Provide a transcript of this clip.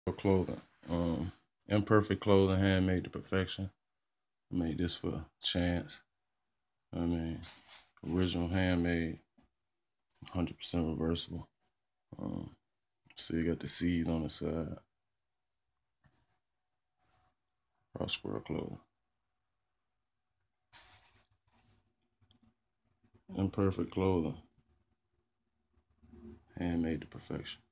Clothing. Imperfect clothing, handmade to perfection. I made this for chance. I mean, original handmade, 100% reversible. So you got the C's on the side. Raw Squirrel clothing. Imperfect clothing, handmade to perfection.